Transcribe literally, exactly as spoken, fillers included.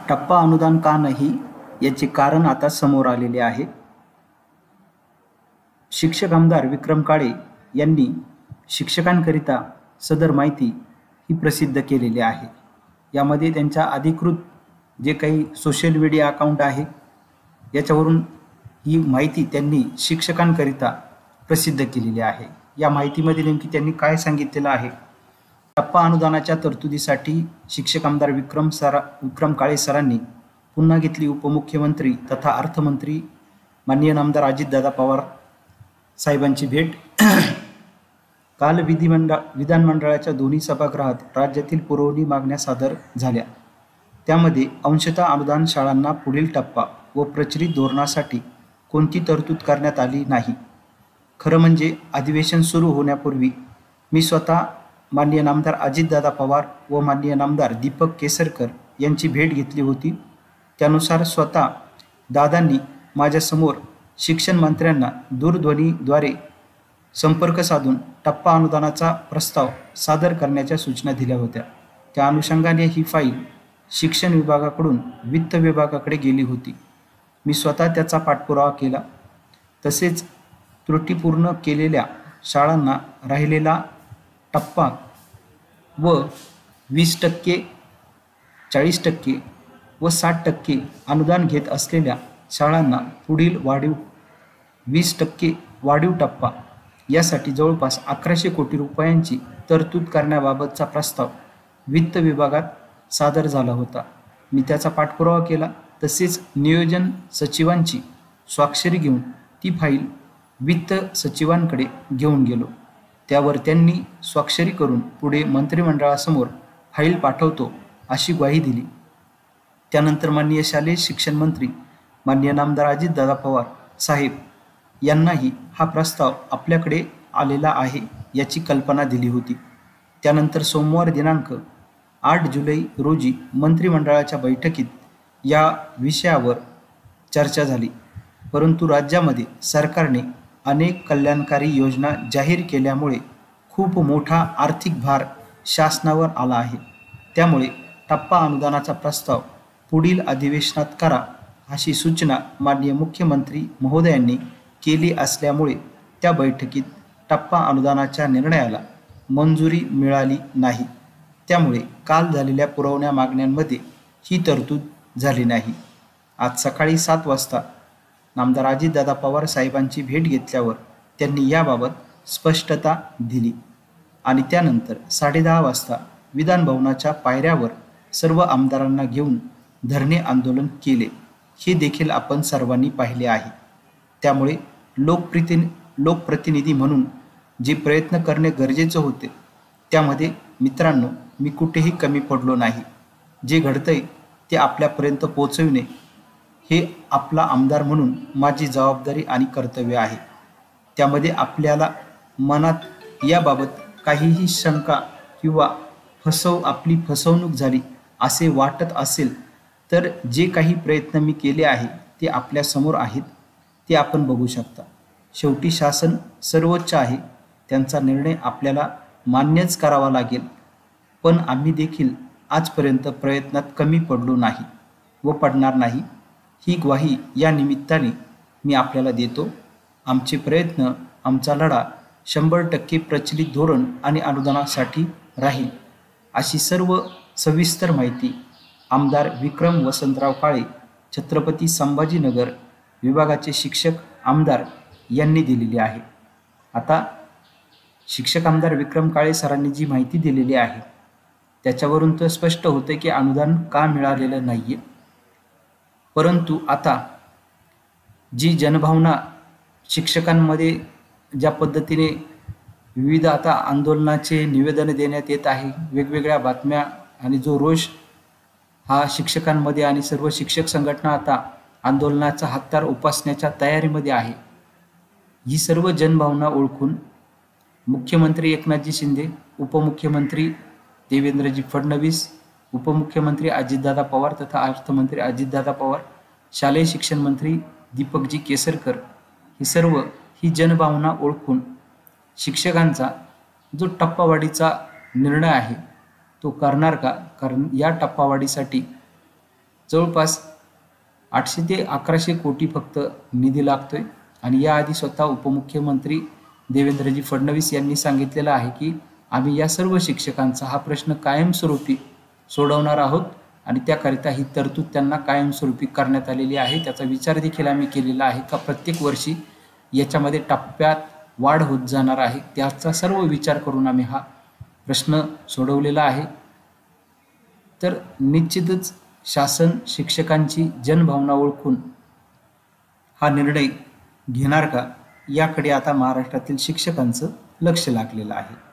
टप्पा अनुदान का नाही याचे कारण आता समोर आलेले आहे। शिक्षक आमदार विक्रम काळे यांनी शिक्षकांकरिता सदर माहिती ही प्रसिद्ध केलेली आहे। यामध्ये त्यांच्या अधिकृत जे काही सोशल मीडिया अकाउंट आहे याच्यावरून ही माहिती त्यांनी शिक्षकांकरिता प्रसिद्ध केलेली आहे। या माहितीमध्ये नेमकी त्यांनी काय सांगितलेलं आहे? टप्पा अनुदानाच्या तरतुदीसाठी शिक्षक आमदार विक्रम सरा विक्रम काळे सरांनी पुन्हा घेतली उपमुख्यमंत्री तथा अर्थमंत्री माननीय नामदार अजितदादा पवार साहेबांची भेट। काल विधिमंडळ विधानमंडळाच्या दोन्ही सभागृहात राज्यातील पुरवणी मागण्या सादर झाल्या। त्यामध्ये अंशतः अनुदान शाळांना पुढील टप्पा व प्रचलित धोरणासाठी कोणती तरतूद करण्यात आली नाही। खरं म्हणजे अधिवेशन सुरू होण्यापूर्वी मी स्वतः माननीय नामदार अजितदादा पवार व माननीय नामदार दीपक केसरकर यांची भेट घेतली होती। त्यानुसार स्वतः दादांनी माझ्यासमोर शिक्षण मंत्र्यांना दूरध्वनीद्वारे संपर्क साधून टप्पा अनुदानाचा प्रस्ताव सादर करण्याच्या सूचना दिल्या होत्या। त्या अनुषंगाने ही फाईल शिक्षण विभागाकडून वित्त विभागाकडे गेली होती। मी स्वतः त्याचा पाठपुरावा केला। तसेच त्रुटीपूर्ण केलेल्या शाळांना राहिलेला टप्पा व वीस टक्के चाळीस टक्के व साठ टक्के अनुदान घेत असलेल्या शाळांना पुढील वाढीव वीस टक्के वाढीव टप्पा यासाठी जवळपास अकराशे कोटी रुपयांची तरतूद करण्याबाबतचा प्रस्ताव वित्त विभागात सादर झाला होता। मी त्याचा पाठपुरावा केला। तसेच नियोजन सचिवांची स्वाक्षरी घेऊन ती फाईल वित्त सचिवांकडे घेऊन गेलो। त्यावर त्यांनी स्वाक्षरी करून पुढे मंत्रिमंडळासमोर फाईल पाठवतो अशी ग्वाही दिली। त्यानंतर माननीय शालेय शिक्षण मंत्री माननीय नामदार अजितदादा पवार साहेब यांनाही हा प्रस्ताव आपल्याकडे आलेला आहे याची कल्पना दिली होती। त्यानंतर सोमवार दिनांक आठ जुलै रोजी मंत्रिमंडळाच्या बैठकीत या विषयावर चर्चा झाली। परंतु राज्यामध्ये सरकारने अनेक कल्याणकारी योजना जाहीर केल्यामुळे खूप मोठा आर्थिक भार शासनावर आला आहे। त्यामुळे टप्पा अनुदानाचा प्रस्ताव पुढील अधिवेशनात करा अशी सूचना माननीय मुख्यमंत्री महोदयांनी केली असल्यामुळे त्या बैठकीत टप्पा अनुदानाच्या निर्णयाला मंजुरी मिळाली नाही। त्यामुळे काल झालेल्या पुरवण्या मागण्यांमध्ये ही तरतूद झाली नाही। आज सकाळी सात वाजता नामदार अजितदादा पवार साहेबांची भेट घेतल्यावर त्यांनी याबाबत स्पष्टता दिली आणि त्यानंतर साडेदहा वाजता विधान भवनाच्या पायऱ्यावर सर्व आमदारांना घेऊन धरणे आंदोलन केले। हे देखील आपण सर्वांनी पाहिले आहे। त्यामुळे लोकप्रतिनि लोकप्रतिनिधी म्हणून जे प्रयत्न करणे गरजेचे होते त्यामध्ये मित्रांनो मी कुठेही कमी पडलो नाही। जे घडतंय ते आपल्यापर्यंत पोहोचविणे हे आपला आमदार म्हणून माझी जबाबदारी आणि कर्तव्य आहे। त्यामध्ये आपल्याला मनात याबाबत काहीही शंका किंवा फसव आपली फसवणूक झाली असे वाटत असेल तर जे काही प्रयत्न मी केले आहे ते आपल्या समोर आहेत, ते आपण बघू शकता। शेवटी शासन सर्वोच्च आहे, त्यांचा निर्णय आपल्याला मान्यच करावा लागेल। पण आम्ही देखील आजपर्यंत प्रयत्नात कमी पडलो नाही व पडणार नाही ही ग्वाही या निमित्ताने मी आपल्याला देतो। आमचे प्रयत्न आमचा लढा शंभर टक्के प्रचलित धोरण आणि अनुदानासाठी राहील अशी सर्व सविस्तर माहिती आमदार विक्रम वसंतराव काळे छत्रपती संभाजीनगर विभागाचे शिक्षक आमदार यांनी दिलेली आहे। आता शिक्षक आमदार विक्रम काळे सरांनी जी माहिती दिलेली आहे त्याच्यावरून तर स्पष्ट होते की अनुदान का मिळालेलं नाहीये। परंतु आता जी जनभावना शिक्षकांमध्ये ज्या पद्धतीने विविध आता आंदोलनाचे निवेदन देण्यात येत आहे, वेगवेगळ्या बातम्या आणि जो रोष हा शिक्षकांमध्ये आणि सर्व शिक्षक संघटना आता आंदोलनाचा हत्यार उपासण्याच्या तयारीमध्ये आहे। ही सर्व जनभावना ओळखून मुख्यमंत्री एकनाथजी शिंदे, उपमुख्यमंत्री देवेंद्रजी फडणवीस, उपमुख्यमंत्री अजितदादा पवार तथा अर्थमंत्री अजितदादा पवार, शालेय शिक्षण मंत्री दीपकजी केसरकर ही सर्व ही जनभावना ओळखून शिक्षकांचा जो टप्पावाढीचा निर्णय आहे तो करणार का? कारण या टप्पावाढीसाठी जवळपास आठशे ते अकराशे कोटी फक्त निधी लागतोय आणि याआधी स्वतः उपमुख्यमंत्री देवेंद्रजी फडणवीस यांनी सांगितलेलं आहे की आम्ही या सर्व शिक्षकांचा हा प्रश्न कायमस्वरूपी सोडवणार आहोत आणि त्याकरिता ही तरतूद त्यांना कायमस्वरूपी करण्यात आलेली आहे। त्याचा विचार देखील आम्ही केलेला आहे का प्रत्येक वर्षी याच्यामध्ये टप्प्यात वाढ होत जाणार आहे, त्याचा सर्व विचार करून आम्ही हा प्रश्न सोडवलेला आहे। तर निश्चितच शासन शिक्षकांची जनभावना ओळखून हा निर्णय घेणार का, याकडे आता महाराष्ट्रातील शिक्षकांचं लक्ष लागलेलं आहे।